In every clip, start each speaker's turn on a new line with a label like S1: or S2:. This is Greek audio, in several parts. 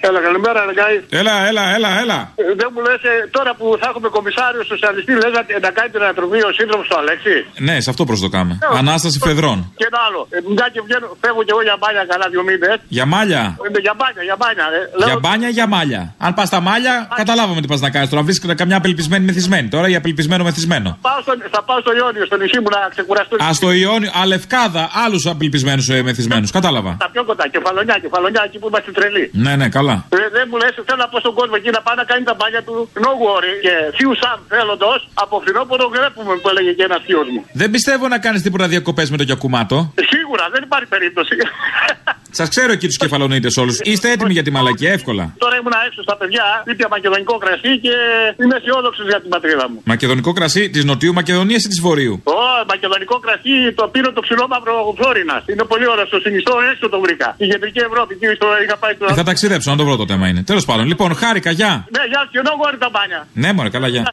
S1: Έλα, καλημέρα, Γκάι.
S2: Έλα.
S1: Δεν μου λες τώρα που θα έχουμε κομισάριο σοσιαλιστή, λες να κάνει την ανατροπή ο σύντροφος του Αλέξη.
S2: Ναι, σε αυτό προσδοκάμε. Ανάσταση Φεδρών.
S1: Και ένα άλλο. Μια και φεύγω κι εγώ για μπάνια καλά 2 μήνες.
S2: Για μάλια.
S1: Για μπάνια.
S2: Για μπάνια, για μάλια. Αν πας στα μάλια, καταλάβαμε τι πας να κάνεις. Τώρα βρεις καμιά απελπισμένη μεθυσμένη. Τώρα για απελπισμένο μεθυσμένο.
S1: Θα πάω στο Ιόνιο, στο νησί μου να ξεκουραστώ.
S2: Α, στο Ιόνιο, Λευκάδα, άλλους απελπισμένους μεθυσμένους. Κατάλαβα.
S1: Τα πιο κοντά, κεφαλονιά, εκεί που είμαστε τρελοί.
S2: Ναι, καλά.
S1: Δεν μου λες, θέλω να πω στον κόσμο εκεί να πάει να κάνει τα μπάνια του. No worry. Και φιου σαν θέλοντος, από φθινόπωρο γρέπουμε που έλεγε και ένας θείος μου.
S2: Δεν πιστεύω να κάνεις τίποτα διακοπές με το Γιακουμάτο.
S1: Σίγουρα, δεν υπάρχει περίπτωση.
S2: Σας ξέρω εκεί τους κεφαλονίτες όλους. Είστε έτοιμοι για τη μαλακία, εύκολα.
S1: Τώρα ήμουν έξω στα παιδιά, ήπια μακεδονικό κρασί και είμαι αισιόδοξος για την πατρίδα μου.
S2: Μακεδονικό κρασί της Νοτιού Μακεδονίας ή της Βορείου?
S1: Μακεδονικό κρασί το πήρε το ψηλό μαύρο Φλόρινας. Είναι πολύ ωραίο, στο συνιστό έξω το βρήκα. Η κεντρική Ευρώπη, εκεί είχα πάει τώρα.
S2: Θα ταξιδέψω, να το βρω το θέμα είναι. Τέλος πάντων, λοιπόν, χάρηκα, γεια.
S1: Ναι, γεια και εγώ τα μπάνια.
S2: Ναι, μωρέ, καλά, γεια.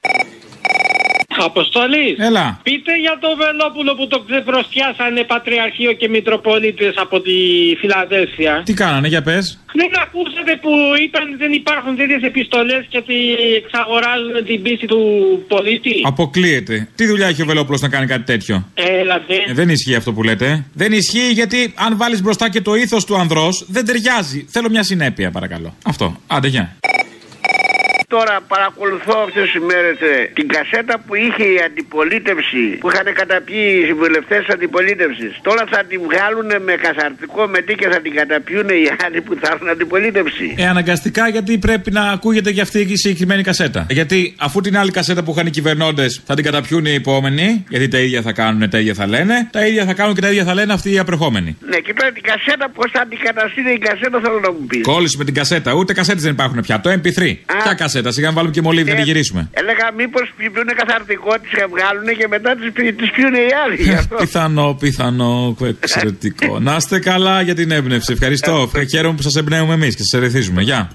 S3: Αποστολή.
S2: Έλα.
S3: Πείτε για το Βελόπουλο που το ξεπροστιάσανε Πατριαρχείο και Μητροπολίτες από τη Φιλαδέλφια.
S2: Τι κάνανε, για πες.
S3: Δεν ακούσατε που είπαν δεν υπάρχουν τέτοιες επιστολές και ότι εξαγοράζουν την πίστη του πολίτη?
S2: Αποκλείεται. Τι δουλειά έχει ο Βελόπουλος να κάνει κάτι τέτοιο?
S3: Έλατε.
S2: Δεν ισχύει αυτό που λέτε. Δεν ισχύει γιατί αν βάλεις μπροστά και το ήθος του ανδρός δεν ταιριάζει. Θέλω μια συνέπεια, παρακαλώ. Αυτό. Άντε, γεια.
S4: Τώρα παρακολουθώ αυτές τις μέρες την κασέτα που είχε η αντιπολίτευση, που είχαν καταπιεί οι βουλευτές της αντιπολίτευσης. Τώρα θα την βγάλουν με καθαρτικό μετή και θα την καταπιούν οι άλλοι που θα έχουν αντιπολίτευση.
S2: Αναγκαστικά, γιατί πρέπει να ακούγεται και αυτή η συγκεκριμένη κασέτα. Γιατί αφού την άλλη κασέτα που είχαν οι κυβερνώντες θα την καταπιούν οι επόμενοι, γιατί τα ίδια θα κάνουν, τα ίδια θα λένε, τα ίδια θα κάνουν και τα ίδια θα λένε αυτοί οι απερχόμενοι.
S4: Ναι, και τώρα την κασέτα, πώς θα αντικαταστήνει η κασέτα, θέλω να μου πεις.
S2: Κόλληση με την κασέτα, ούτε κασέτες δεν υπάρχουν πια. Το MP3. Ποια κασέτα? Σιγά να βάλουμε και μολύβι να τη γυρίσουμε.
S4: Έλεγα μήπως πιούν καθαρτικό, τις βγάλουν και μετά τις πιούν οι άλλοι.
S2: Πιθανό, εξαιρετικό. Να είστε καλά για την έμπνευση. Ευχαριστώ. Χαίρομαι που σας εμπνέουμε εμείς και σας ερεθίζουμε. Γεια.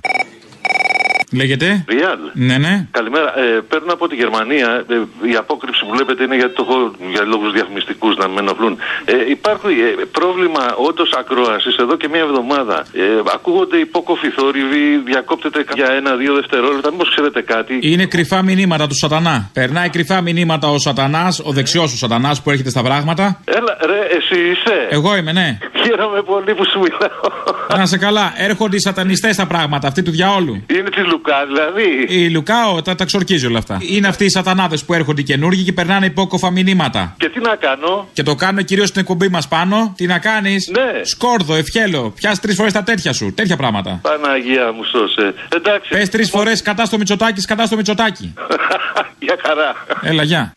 S2: Λέγεται.
S5: Ριάλ.
S2: Ναι.
S5: Καλημέρα. Παίρνω από τη Γερμανία. Η απόκρυψη που βλέπετε είναι γιατί το έχω για λόγους διαφημιστικούς να με ενοχλούν. Υπάρχει πρόβλημα όντως ακρόασης εδώ και μία εβδομάδα. Ακούγονται υπόκοφοι θόρυβοι, διακόπτεται για 1-2 δευτερόλεπτα. Μήπως ξέρετε κάτι?
S2: Είναι κρυφά μηνύματα του Σατανά. Περνάει κρυφά μηνύματα ο Σατανάς, ο δεξιός ο Σατανάς που έρχεται στα πράγματα.
S5: Έλα, ρε, εσύ είσαι?
S2: Εγώ είμαι, ναι.
S5: Χαίρομαι πολύ που σου μιλάω.
S2: Να σε καλά. Έρχονται οι σατανιστές στα πράγματα, αυτοί του διαόλου.
S5: Είναι τη Λουκά, δηλαδή.
S2: Η Λουκά τα ξορκίζει όλα αυτά. Είναι αυτοί οι σατανάδες που έρχονται καινούργοι και περνάνε υπόκοφα μηνύματα.
S5: Και τι να κάνω?
S2: Και το κάνουν κυρίως στην εκπομπή μας πάνω. Τι να κάνεις?
S5: Ναι.
S2: Σκόρδο, ευχέλο. Πιάσει 3 φορές τα τέτοια σου. Τέτοια πράγματα.
S5: Παναγία μου, σώσε. Εντάξει.
S2: Πες 3 φορές κατά στο Μητσοτάκη, κατά στο Μητσοτάκη.
S5: Για χαρά.
S2: Έλα, γεια.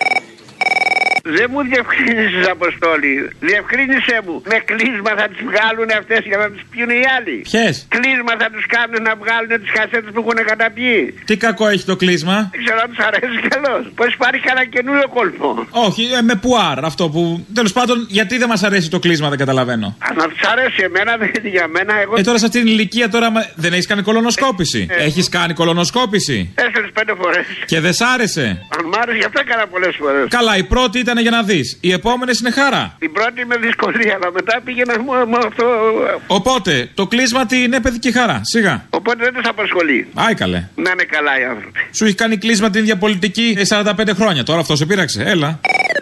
S4: Δεν μου διευκρίνησες, Αποστόλη. Διευκρίνησέ μου. Με κλείσμα θα τις βγάλουν αυτές για να τις πιούν οι άλλοι.
S2: Ποιες?
S4: Κλείσμα θα τους κάνουν να βγάλουν τις κασέτες που έχουν καταπιεί.
S2: Τι κακό έχει το κλείσμα?
S4: Δεν ξέρω αν τους αρέσει καλώς. Πως υπάρχει κανένα καινούριο κόλπο.
S2: Όχι, με πουάρ αυτό που. Τέλος πάντων, γιατί δεν μας αρέσει το κλείσμα, δεν καταλαβαίνω.
S4: Να τους αρέσει εμένα, δεν είναι για μένα. Εγώ...
S2: Τώρα σε αυτήν την ηλικία τώρα δεν έχεις κάνει κολονοσκόπηση. Έχεις κάνει κολονοσκόπηση?
S4: 4-5 φορές.
S2: Και δεν σ' άρεσε?
S4: Αν μ' άρεσε, γι' αυτό έκανα πολλές φορές.
S2: Καλά, η πρώτη ήταν για να δεις. Οι επόμενες είναι χαρά.
S4: Η πρώτη με δυσκολία, αλλά μετά πήγαινα με αυτό.
S2: Οπότε το κλείσμα τι είναι, παιδική χαρά. Σιγά.
S4: Οπότε δεν τους απασχολεί.
S2: Άι καλέ.
S4: Να είναι καλά οι άνθρωποι.
S2: Σου έχει κάνει κλείσμα την ίδια πολιτική 45 χρόνια. Τώρα αυτό σε πείραξε. Έλα.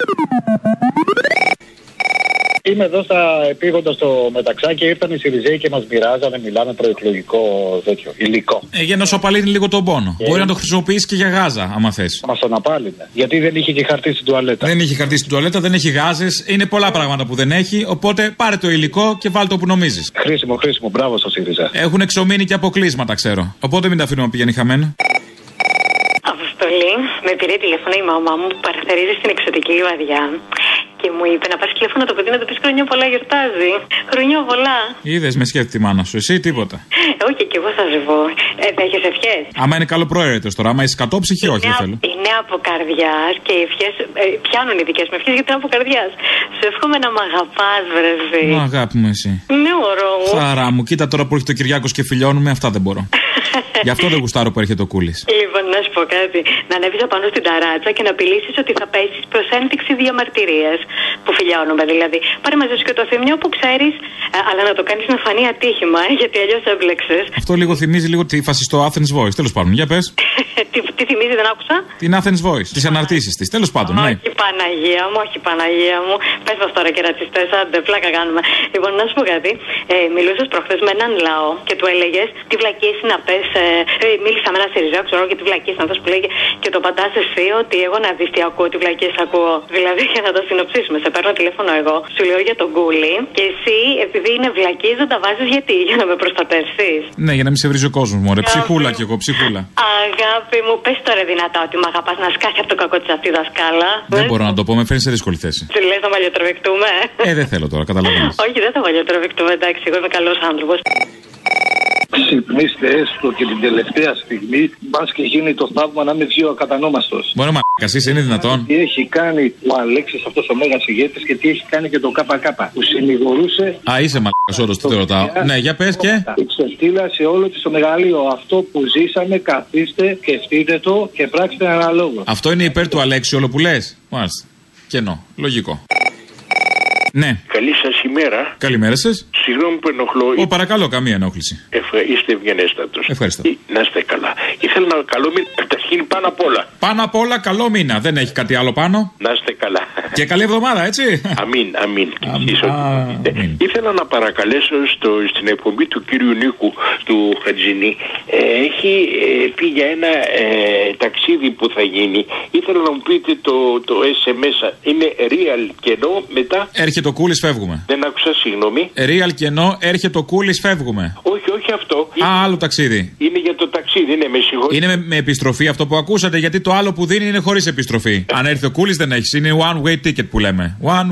S6: Είμαι εδώ στα επίγοντα στο Μεταξάκι, ήρθαν οι Σιριζέοι και μας μοιράζανε, μιλάμε προεκλογικό τέτοιο υλικό.
S2: Για να σου απαλύνει λίγο τον πόνο. Μπορεί να το χρησιμοποιήσει και για γάζα, άμα θες.
S6: Μας τον απάλυνε. Γιατί δεν είχε και χαρτί στην τουαλέτα.
S2: Δεν είχε χαρτί στην τουαλέτα, δεν έχει γάζες. Είναι πολλά πράγματα που δεν έχει. Οπότε πάρε το υλικό και βάλ το που νομίζεις.
S6: Χρήσιμο. Μπράβο στο ΣΥΡΙΖΑ.
S2: Έχουν εξομείνει και αποκλείσματα, ξέρω. Οπότε μην τα αφήνουμε να πηγαίνει χαμένο.
S7: Αποστολή, με πήρε τηλέφωνο η μαμά μου που παραθερίζει στην εξωτική λιβαδιά και μου είπε να πάρει τηλέφωνο το παιδί να το πει χρόνια πολλά, γιορτάζει. Χρόνια πολλά.
S2: Είδες, με σκέφτεται τη μάνα σου, εσύ τίποτα.
S7: Όχι, και εγώ θα σου πω. Έχεις ευχές?
S2: Άμα είναι καλοπροαίρετος τώρα, άμα είσαι κατόψυχη, όχι, δεν θέλω.
S7: Είναι από καρδιάς και οι ευχές πιάνουν οι δικές μου ευχές γιατί είναι από καρδιάς. Σου εύχομαι να μ' αγαπάς, βρεσί.
S2: Μα αγάπη μου, εσύ.
S7: Ναι, ωρό μου.
S2: Χαρά μου, κοίτα τώρα που έρχεται ο Κυριάκος και φιλιώνουμε, αυτά δεν μπορώ. Γι' αυτό δεν γουστάρω που έρχεται ο Κούλης.
S7: Λοιπόν, να σου πω πω κάτι. Να ανέβεις απάνω στην ταράτσα και να απειλήσεις ότι θα πέσεις προς ένδειξη διαμαρτυρίας. Που φιλιώνουμε δηλαδή. Πάρε μαζί σου και το θύμιο που ξέρεις, αλλά να το κάνεις να φανεί ατύχημα, γιατί αλλιώς έμπλεξες.
S2: Αυτό λίγο θυμίζει λίγο τη φασιστό Athens Voice. Τέλος πάντων, για πες.
S7: Τι θυμίζει, δεν άκουσα.
S2: Την Athens Voice, τις αναρτήσεις της. Τέλος πάντων, ναι.
S7: Όχι Παναγία μου, όχι Παναγία μου. Πες μας τώρα και ρατσιστές, άντε, πλάκα κάνουμε. Λοιπόν, να σου πω κάτι. Μιλούσες προχθές με έναν λαό και του έλεγες τι βλακίες είναι να πες. Μίλησα με ένα Σιριζέο, ξέρω και τι βλακίες είναι αυτός που λέγε και το παντάς εσύ ότι εγώ να δεις τι ακούω, τι βλακίες ακούω. Δηλαδή, για να το συνοψίσουμε, σε παίρνω τηλέφωνο εγώ, σου λέω για τον Κούλι και εσύ, επειδή είναι βλακίες, δεν τα βάζεις γιατί, για να με προστατεύσεις.
S2: Ναι, για να μην σε βρίζει ο κόσμος μου, ρε. Ψυχούλα κι εγώ, ψυχούλα.
S7: Αγάπη μου, πες τώρα δυνατά ότι μ' αγαπάς να σκάσει από το κακό της αυτή δασκάλα.
S2: Δεν μπορώ να το πω, με φέρνει σε δύσκολη θέση.
S7: Του λες να μαλλιοτραβηκτούμε.
S2: Δεν θέλω τώρα, καταλαβαίνεις.
S7: Όχι, δεν θα μαλλιοτραβηκτούμε, εντάξει, εγώ είμαι καλός άνθρωπος.
S6: Ξυπνήστε έστω και την τελευταία στιγμή, μπας και γίνει το θαύμα να μην βγει ο ακατανόμαστος.
S2: Μπορεί να μ***κασείς, είναι δυνατόν.
S6: Τι έχει κάνει ο Αλέξης αυτός ο μέγας ηγέτης και τι έχει κάνει και το ΚΚ που συνηγορούσε.
S2: Α, είσαι μαλάκας όντως, τι το ρωτάω. Ναι, για πες και.
S6: Ξεφτύλασε όλο το μεγαλείο. Αυτό που ζήσαμε, καθίστε, σκεφτείτε το και πράξτε αναλόγως.
S2: Αυτό είναι υπέρ του Αλέξη όλο που λες. Μάλιστα. Κενό. Λογικό. Ναι.
S8: Καλή σας ημέρα.
S2: Καλημέρα σας.
S8: Συγγνώμη που ενοχλώ.
S2: Παρακαλώ, καμία ενόχληση.
S8: Είστε ευγενέστατος.
S2: Ευχαριστώ.
S8: Να είστε καλά. Ήθελα να καλό μήνα. Καταρχήν πάνω απ' όλα.
S2: Πάνω απ' όλα, καλό μήνα. Δεν έχει κάτι άλλο πάνω.
S8: Να είστε καλά.
S2: Και καλή εβδομάδα, έτσι.
S8: Αμήν. Ήθελα να παρακαλέσω στην εκπομπή του κύριου Νίκου του Χατζηνή. Έχει πει για ένα ταξίδι που θα γίνει. Ήθελα να μου πείτε το SMS. Είναι real και ενώ μετά.
S2: Έρχεται ο Κούλης, φεύγουμε.
S8: Δεν άκουσα, συγγνώμη.
S2: Real και ενώ έρχεται ο Κούλης, φεύγουμε.
S8: Όχι αυτό.
S2: Άλλο ταξίδι.
S8: Είναι για το ταξίδι, ναι, με συγχωρείτε.
S2: Είναι με επιστροφή αυτό που ακούσατε, γιατί το άλλο που δίνει είναι χωρίς επιστροφή. Αν έρθει ο Κούλης δεν έχει. Είναι one way ticket που λέμε. One way.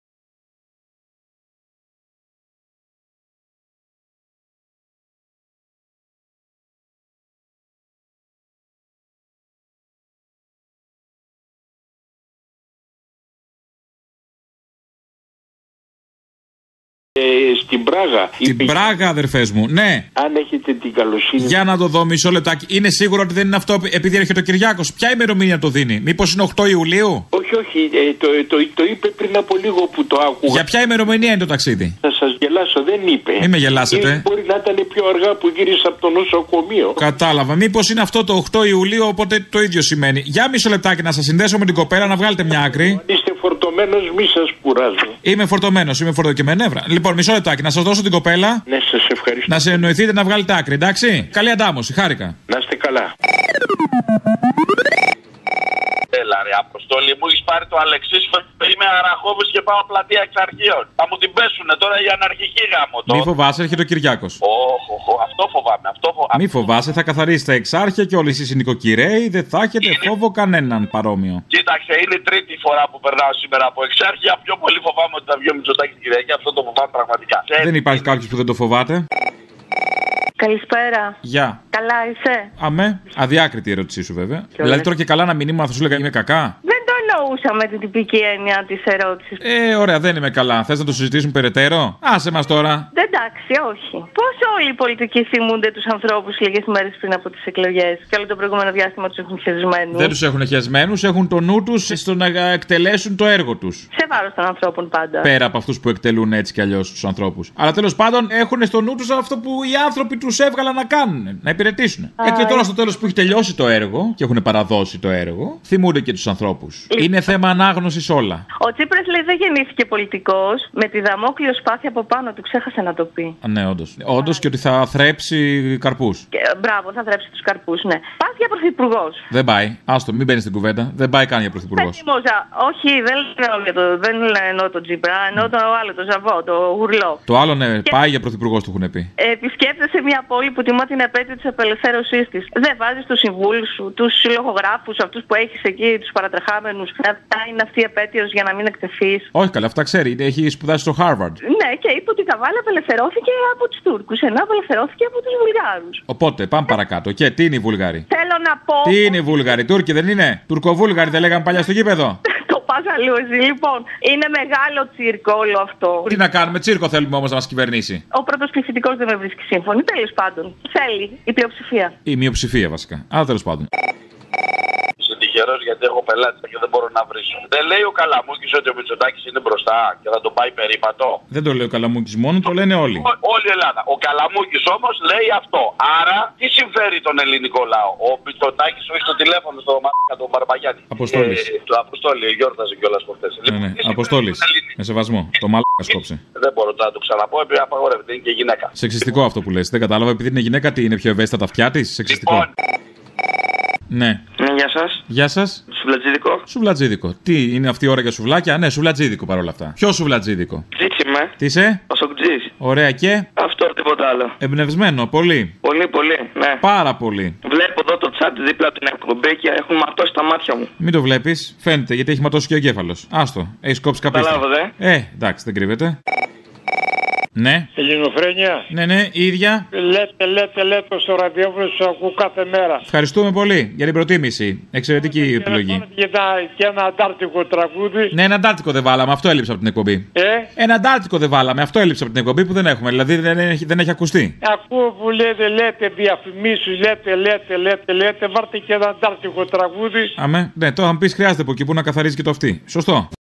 S8: Στην Πράγα.
S2: Στην Πράγα, αδερφές μου, ναι.
S8: Αν έχετε την καλοσύνη.
S2: Για να το δω, μισό λεπτάκι. Είναι σίγουρο ότι δεν είναι αυτό επειδή έρχεται ο Κυριάκος. Ποια ημερομηνία το δίνει, μήπως είναι 8 Ιουλίου?
S8: Όχι. Το είπε πριν από λίγο που το άκουγα.
S2: Για ποια ημερομηνία είναι το ταξίδι?
S8: Θα σας γελάσω, δεν είπε.
S2: Μην με γελάσετε.
S8: Μπορεί να ήταν πιο αργά που γύρισα από το νοσοκομείο.
S2: Κατάλαβα. Μήπως είναι αυτό το 8 Ιουλίου, οπότε το ίδιο σημαίνει. Για μισό λεπτάκι να σας συνδέσω με την κοπέλα να βγάλετε μια άκρη.
S8: Αν είστε φορτωμένος, μη σας κουράζω.
S2: Είμαι φορτωμένος, είμαι και με νεύρα. Λοιπόν, μισό λεπτάκι, να σας δώσω την κοπέλα.
S8: Ναι, σας ευχαριστώ.
S2: Να σε εννοηθείτε να βγάλετε άκρη, εντάξει. Καλή αντάμωση, χάρηκα.
S8: Να είστε καλά.
S9: Έλα ρε Αποστόλη, μου έχεις πάρει το Αλεξής, είμαι Αραχώβης και πάω πλατεία Εξαρχείων. Θα μου την πέσουνε τώρα οι αναρχικοί γάμο.
S2: Μη φοβάσαι, έρχεται ο Κυριάκος.
S9: Αυτό φοβάμαι,
S2: Μη φοβάσαι, θα καθαρίσει τα εξάρχεια και όλοι εσείς οι νοικοκυρέοι, δεν θα έχετε φόβο κανέναν παρόμοιο.
S9: Κοίταξε, είναι η τρίτη φορά που περνάω σήμερα από εξάρχεια. Πιο πολύ φοβάμαι ότι θα βγει ο Μητσοτάκης την Κυριακή, αυτό το φοβάμαι πραγματικά.
S2: Δεν υπάρχει κάποιος που δεν το φοβάται.
S10: Καλησπέρα.
S2: Γεια.
S10: Καλά είσαι?
S2: Αμέ. Αδιάκριτη η ερώτησή σου βέβαια. Δηλαδή τώρα και καλά να μην ήμουν, θα σου λέγα είμαι κακά.
S10: Δεν το εννοούσα με την τυπική έννοια της ερώτησης.
S2: Ωραία, δεν είμαι καλά. Θες να το συζητήσουμε περαιτέρω? Άσε μας τώρα.
S10: Εντάξει, όχι. Πώς όλοι οι πολιτικοί θυμούνται τους ανθρώπους λίγες μέρες πριν από τις εκλογές και όλο το προηγούμενο διάστημα τους έχουν χεσμένους?
S2: Δεν τους έχουν χεσμένους, έχουν το νου τους στο να εκτελέσουν το έργο τους.
S10: Σε βάρος των ανθρώπων πάντα.
S2: Πέρα από αυτούς που εκτελούν έτσι κι αλλιώς τους ανθρώπους. Αλλά τέλος πάντων έχουν στο νου τους αυτό που οι άνθρωποι τους έβγαλαν να κάνουν, να υπηρετήσουν. Και τώρα στο τέλος που έχει τελειώσει το έργο και έχουν παραδώσει το έργο, θυμούνται και τους ανθρώπους. Είναι θέμα ανάγνωσης όλα.
S10: Ο Τσίπρας λέει δεν γεννήθηκε πολιτικός, με τη δαμόκλειο σπάθη από πάνω του ξέχασε να το πει.
S2: Ναι, όντως. Όντως και ότι θα θρέψει καρπούς.
S10: Μπράβο, θα θρέψει τους καρπούς, ναι. Πας για πρωθυπουργός.
S2: Δεν πάει. Άστο, μην μπαίνει στην κουβέντα. Δεν πάει καν για πρωθυπουργός.
S10: Όχι, δεν εννοώ τον Τσίπρα, εννοώ το άλλο, το Ζαβό, το Γουρλό.
S2: Το άλλο, ναι, πάει για πρωθυπουργός, του έχουν πει.
S10: Επισκέπτεσαι μια πόλη που τιμά την επέτειο της απελευθέρωσής της. Δεν βάζεις τους συμβούλους σου, τους συλλογογράφους, αυτούς που έχεις εκεί, τους παρατρεχάμενους, να είναι αυτή η επέτειος για να μην εκτεθείς?
S2: Όχι, καλά, αυτά ξέρει. Έχει σπουδάσει στο Harvard.
S10: Ναι, και είπε ότι η Καβάλα απελευθερώθηκε από τους Τούρκους, ενώ απελευθερώθηκε από τους Βουλγάρους.
S2: Οπότε, πάμε παρακάτω. Και τι είναι οι Βούλγαροι?
S10: Θέλω να πω.
S2: Τι είναι οι Βούλγαροι? Τούρκοι δεν είναι? Τουρκοβούλγαροι δεν λέγαμε παλιά στο γήπεδο?
S10: Το πας αλλού εσύ. Λοιπόν, είναι μεγάλο τσίρκο όλο αυτό.
S2: Τι να κάνουμε, τσίρκο θέλουμε όμως να μας κυβερνήσει.
S10: Ο πρώτος πληθυντικός δεν με βρίσκει σύμφωνη. Τέλος πάντων. Θέλει η πλειοψηφία.
S2: Η μειοψηφία βασικά. Αλλά τέλος πάντων.
S9: καιρό γιατί έχω πελάτη και δεν μπορώ να βρίσω. Δεν λέει ο Καλαμούκης ότι ο Μητσοτάκης είναι μπροστά και θα τον πάει περίπατο.
S2: Δεν το λέει ο Καλαμούκης μόνο, το λένε όλοι.
S9: Όλη η Ελλάδα. Ο Καλαμούκης όμως λέει αυτό. Άρα τι συμφέρει τον ελληνικό λαό? Ο Μητσοτάκης σου έχει το τηλέφωνο στο μαλάκα τον Μπαρμπαγιάννη.
S2: Αποστόλης.
S9: Το Αποστόλη, γιόρταζε κιόλας προχτές.
S2: Ναι, Αποστόλης. Με σεβασμό. Το μαλάκα σκόψε.
S9: Δεν μπορώ να το ξαναπώ επειδή απαγορεύεται. Είναι και γυναίκα.
S2: Σεξιστικό αυτό που λες. Δεν κατάλαβα επειδή είναι γυναίκα, τι είναι πιο ευαίσθητα τα αυτιά της. Σεξιστικό.
S9: Λοιπόν.
S2: Ναι.
S11: Γεια σας.
S2: Γεια σας.
S11: Σουβλατζίδικο.
S2: Σουβλατζίδικο. Τι είναι αυτή η ώρα για σουβλάκια? Ναι, σουβλατζίδικο παρόλα αυτά. Ποιο σουβλατζίδικο?
S11: Είμαι.
S2: Τι είσαι?
S11: Ο Σοκτζής.
S2: Ωραία και.
S11: Αυτό, τίποτα άλλο.
S2: Εμπνευσμένο, πολύ.
S11: Πολύ, ναι.
S2: Πάρα πολύ.
S11: Βλέπω εδώ το chat δίπλα από την εκπομπή και έχουν ματώσει τα μάτια μου.
S2: Μην το βλέπεις, φαίνεται γιατί έχει ματώσει και ο εγκέφαλος. Άστο, έχει κόψει κάποια. Εντάξει, δεν κρύβεται. Ναι.
S12: Ελληνοφρένεια.
S2: Ναι, η ίδια.
S12: Λέτε στο ραδιόφωνο, σου ακούω κάθε μέρα.
S2: Ευχαριστούμε πολύ για την προτίμηση. Εξαιρετική επιλογή.
S12: Και ένα αντάρτικο τραγούδι.
S2: Ναι, ένα αντάρτικο δεν βάλαμε, αυτό έλειψε από την εκπομπή. Ένα αντάρτικο δεν βάλαμε, αυτό έλειψε από την εκπομπή που δεν έχουμε. Δηλαδή δεν έχει ακουστεί.
S12: Ακούω που λέτε διαφημίσεις, λέτε, βάρτε και ένα αντάρτικο τραγούδι.
S2: Αμέ, ναι, τώρα θα μου πει χρειάζεται από εκεί που να καθαρίζει και το αυτή. Σωστό.